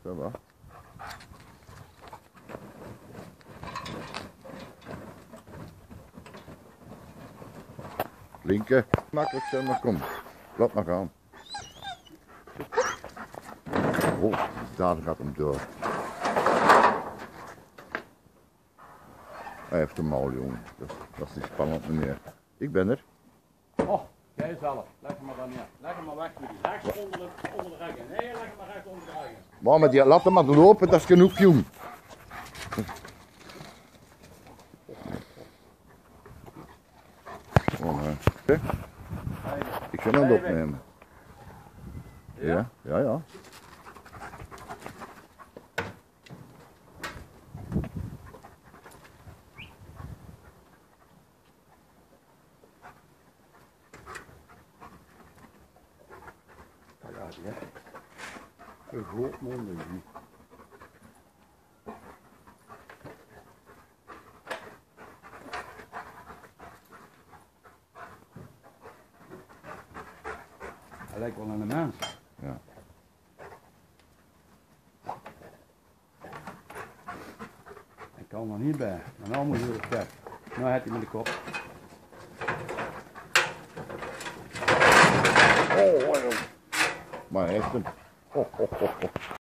Ça va. Linker, makkelijk zeg maar, kom. Laat maar gaan. Oh, daar gaat hem door. Hij heeft hem al, jongen. Dat is niet spannend meer. Ik ben er. Oh, jij zelf. Leg hem maar dan neer. Leg hem maar weg, jullie. Rechts onder de ruggen. Nee, leg hem maar rechts onder de ruggen. Maar met die, laat hem maar lopen, dat is genoeg, jong. Oh, nee. Ik ga hem opnemen. Ja, ja, ja. Ja, een groot mondje. Hij lijkt wel aan een mens. Ja. Hij kan er niet bij. Maar nou moet je het kijken. Nou heeft hij met de kop. Maar hij heeft hem.